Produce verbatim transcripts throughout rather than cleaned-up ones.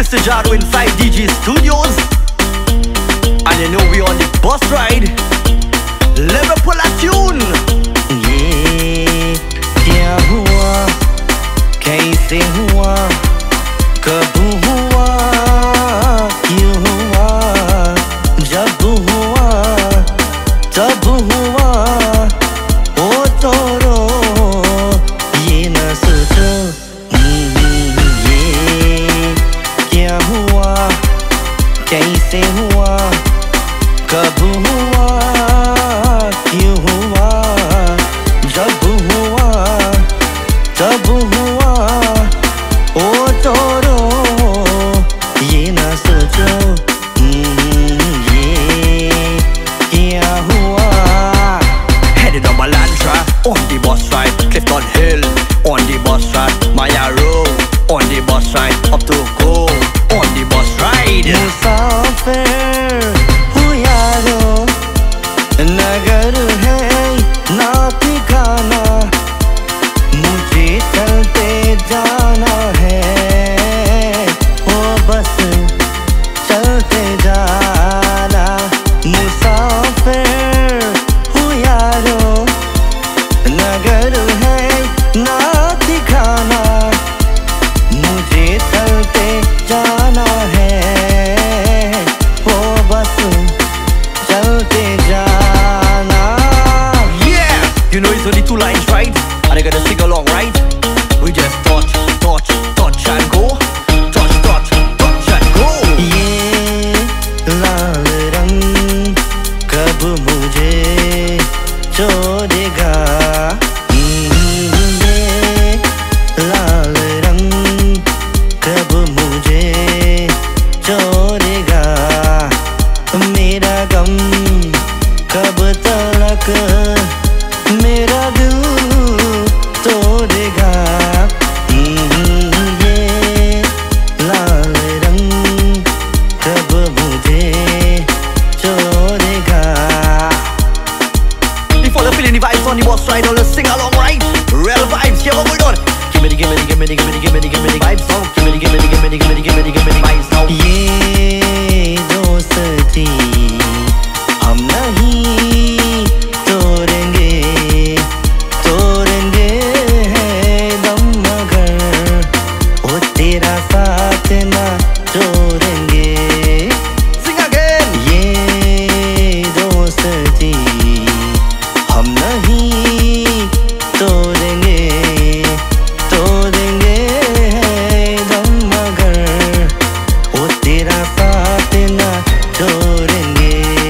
Mister Jaro inside D J Studios, and you know we on the bus ride. Let me pull a tune. ये क्या हुआ, कैसे हुआ, कब हुआ, क्यों हुआ, जब हुआ, तब हुआ, ओ तोरो ये न सोचो। ये क्या हुआ, कैसे हुआ, कब हुआ, क्यों हुआ, जब हुआ, तब हुआ, ओ तोरो ये ना सोचो। ये क्या हुआ। Headed on Balantra, on the bus ride, Clifton Hill, on the bus ride, Maya Road, on the bus ride, up to go, on the bus ride. मुसाफिर हूँ यारो, नगर है ना ठिकाना, मुझे चलते जाना है, ओ बस चलते जाना। मुसाफिर हूँ यारो, नगर है ना ठिकाना, मुझे चलते जाना है, ओ बस चलते जाना। Yeah, you know it's only two lines, right? And I gotta sing along, right? We just touch, touch, touch and go. Touch, touch, touch and go. ये लाल रंग कब मुझे छोड़ेगा। ये लाल रंग कब मुझे छोड़ेगा। मेरा गम कब तलक मेरा दिल तोड़ेगा। ये लाल रंग कब मुझे छोड़ेगा। Before the feeling the vibes on the bus ride, all the sing along, right? Real vibes, yeah, what we done? Give me the, give me the, give me the, give me the, give me the, give me the vibes now. Give me the, give me the, give me the, give me the, give me the, give me the vibes now. ये दोस्ती हम नहीं तोड़ेंगे, तोड़ेंगे दम मगर वो तेरा साथ ना छोड़ेंगे। Sing again. ये दोस्ती हम नहीं तोड़ेंगे, तोड़ेंगे दम मगर वो तेरा साथ ना छोड़ेंगे।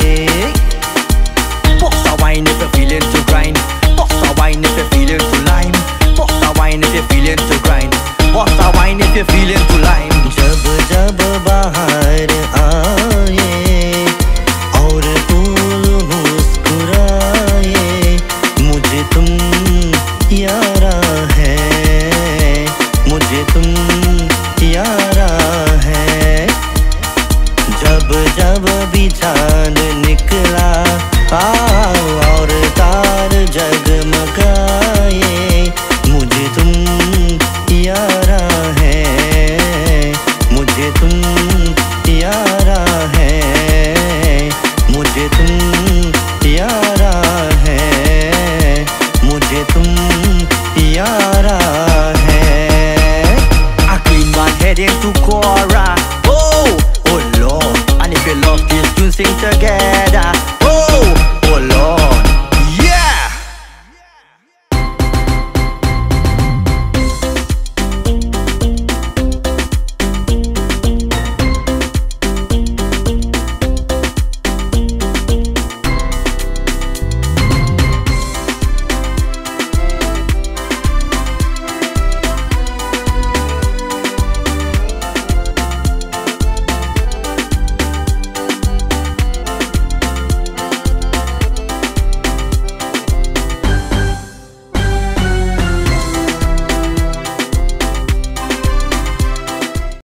Boss a wine if you're feeling to grind. Boss a wine if you're feeling to lime. Boss a wine if you're feeling to grind. Boss a wine if you're feeling to lime. जब जब बाहर आए और फूल मुस्कुराए, मुझे तुम यारा है, मुझे तुम यारा है। जब जब भी चांद निकला और तार जगमगाए, मुझे तुम यारा है, मुझे तुम यारा है, मुझे तुम यारा है, मुझे तुम यारा है। A clean man heading to Cora. Oh, oh Lord. And if you love this tune, sing together.